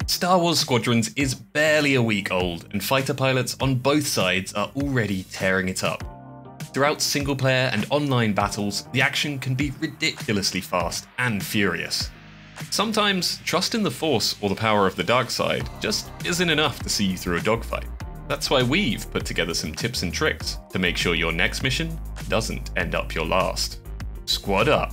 Star Wars Squadrons is barely a week old, and fighter pilots on both sides are already tearing it up. Throughout single-player and online battles, the action can be ridiculously fast and furious. Sometimes, trust in the Force or the power of the dark side just isn't enough to see you through a dogfight. That's why we've put together some tips and tricks to make sure your next mission doesn't end up your last. Squad up!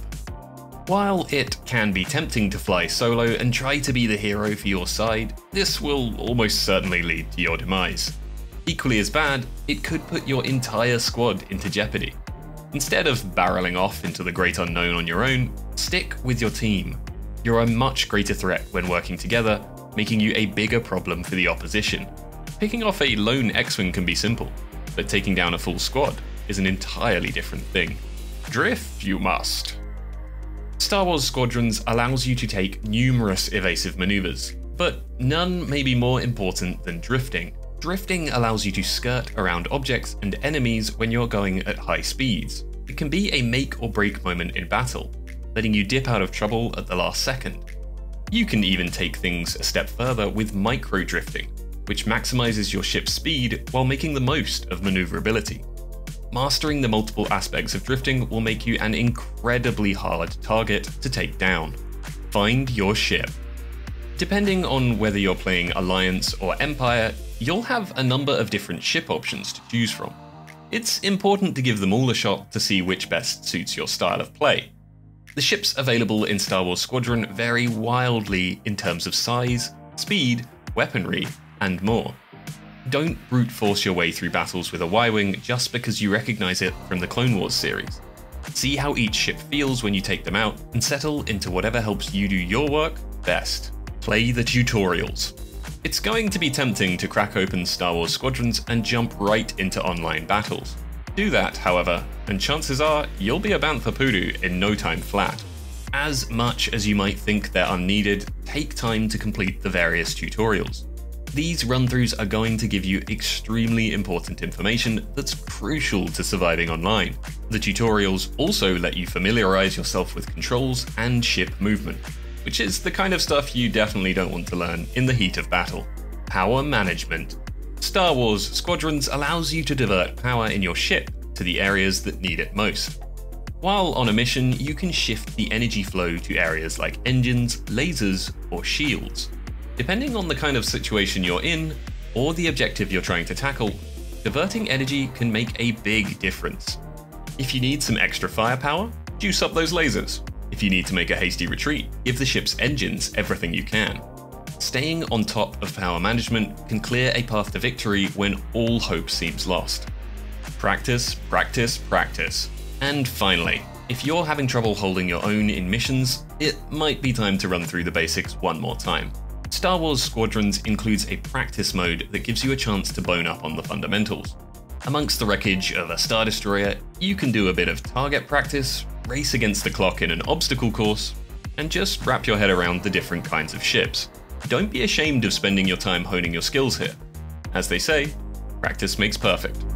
While it can be tempting to fly solo and try to be the hero for your side, this will almost certainly lead to your demise. Equally as bad, it could put your entire squad into jeopardy. Instead of barreling off into the great unknown on your own, stick with your team. You're a much greater threat when working together, making you a bigger problem for the opposition. Picking off a lone X-Wing can be simple, but taking down a full squad is an entirely different thing. Drift you must. Star Wars Squadrons allows you to take numerous evasive maneuvers, but none may be more important than drifting. Drifting allows you to skirt around objects and enemies when you're going at high speeds. It can be a make or break moment in battle, letting you dip out of trouble at the last second. You can even take things a step further with micro drifting, which maximizes your ship's speed while making the most of maneuverability. Mastering the multiple aspects of drifting will make you an incredibly hard target to take down. Find your ship. Depending on whether you're playing Alliance or Empire, you'll have a number of different ship options to choose from. It's important to give them all a shot to see which best suits your style of play. The ships available in Star Wars Squadron vary wildly in terms of size, speed, weaponry, and more. Don't brute force your way through battles with a Y-Wing just because you recognize it from the Clone Wars series. See how each ship feels when you take them out, and settle into whatever helps you do your work best. Play the tutorials. It's going to be tempting to crack open Star Wars Squadrons and jump right into online battles. Do that, however, and chances are you'll be a Bantha Poodoo in no time flat. As much as you might think they're unneeded, take time to complete the various tutorials. These run-throughs are going to give you extremely important information that's crucial to surviving online. The tutorials also let you familiarize yourself with controls and ship movement, which is the kind of stuff you definitely don't want to learn in the heat of battle. Power management. Star Wars Squadrons allows you to divert power in your ship to the areas that need it most. While on a mission, you can shift the energy flow to areas like engines, lasers, or shields. Depending on the kind of situation you're in, or the objective you're trying to tackle, diverting energy can make a big difference. If you need some extra firepower, juice up those lasers. If you need to make a hasty retreat, give the ship's engines everything you can. Staying on top of power management can clear a path to victory when all hope seems lost. Practice, practice, practice. And finally, if you're having trouble holding your own in missions, it might be time to run through the basics one more time. Star Wars Squadrons includes a practice mode that gives you a chance to bone up on the fundamentals. Amongst the wreckage of a Star Destroyer, you can do a bit of target practice, race against the clock in an obstacle course, and just wrap your head around the different kinds of ships. Don't be ashamed of spending your time honing your skills here. As they say, practice makes perfect.